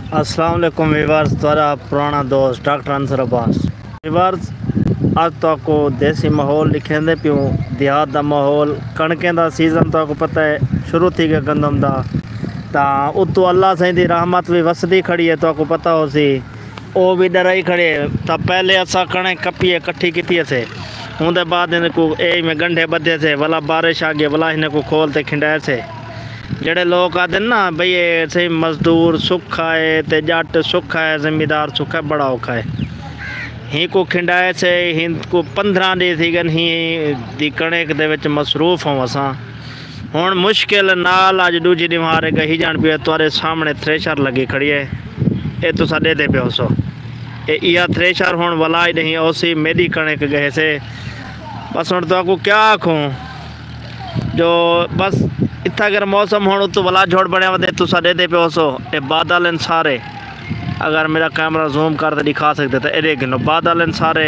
अस्सलाम वालेकुम वीवर्स, द्वारा पुराना दोस्त डॉक्टर अंसर अब्बास। वीवर्स, अज तो देसी माहौल लिखेंदे प्यूँ, देहात का माहौल, कणकें का सीजन तो पता है शुरू थी गया गंदम का। तो उतो अल्लाह सही दी रहमत भी वसदी खड़ी है, तो पता हो सी वो भी डराई खड़े। तो पहले असा कणक कपिए कट्ठी की से, उनके बाद इनको में गंढे बधे से, वाला बारिश आ गई, वाला इन्हें को खोल ते खिंडाए से। जेड़े लोग आते ना बई ये सही मजदूर सुखा है, ते जट सुखा है, जमींदार सुखा है, बड़ा औखा है। ही को खिंडाए से ही को 15 दी थी गन ही दी कणक दे विच मसरूफ हों असां। हुण मुश्किल नाल अज दूजी दीवार गही जान पिया, तुआरे सामने थ्रेशर लगी खड़ी है। ये तो साडे दे पियो सो या थ्रेशर हुण वला ही नहीं ओसी मेरी कणक गए से। बस हुण तो क्या आखूँ जो बस इतना अगर मौसम हो तो वला झोड़ बनया वे तुसा दे पे सो। ये बादल इन सारे, अगर मेरा कैमरा जूम कर तो दिखा सकते तो ये गिनो बादल इन सारे।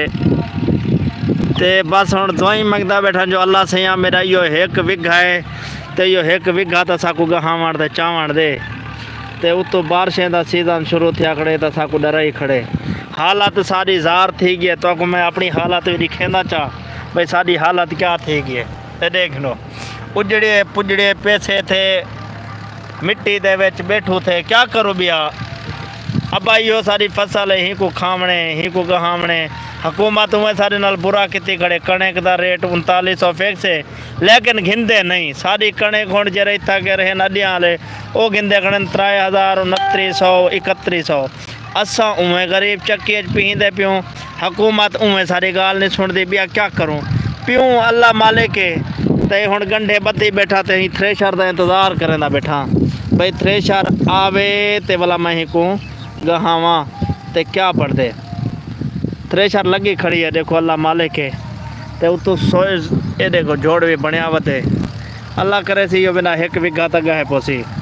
ते बस हम दुआई मंगता बैठा जो अल्लाह सैया मेरा यो 1 विघा है, तो यो 1 विघा तो साकू गहावण दे चावण दे। ते उतो बारिशें का सीजन शुरू थिया खड़े तो साकू डरा ही खड़े। हालत सारी जार थी गई है, तो मैं अपनी हालत भी दिखेंदा चाह भाई सारी हालत क्या थी गई है। ते देखनो उजड़े पुजड़े पैसे थे, मिट्टी दे विच बैठू थे, क्या करूँ बिया। अब यो सारी फसल ही को खावणे ही को गहावणे। हुकूमत में सारे नाल बुरा किती खड़े। कणक का रेट 3900 फिक्स है, लेकिन घिंदे नहीं। सारी कणक हुण जरे इतना के रहे अड्डियां वाले वो घिंदे खड़े 3000 2900 3100। असा उवें गरीब चक्की पींदे प्यूँ, हुकूमत उवें सारी गाल नहीं सुनती बिया, क्या करूँ प्यूँ। अल्लाह मालिक है। ते हुण गंढे बत्ती बैठा ते ही थ्रेशर का इंतज़ार करेंदा बैठा भाई थ्रेशर आवे ते वाला मैं ही को गहावा ते क्या पढ़ते। थ्रेशर लगी खड़ी है, देखो अल्लाह मालिक है। ते उतो सोए ये देखो जोड़ भी बनया वते। अल्लाह करे सी यो बिना 1 विघा तक गए पोसी।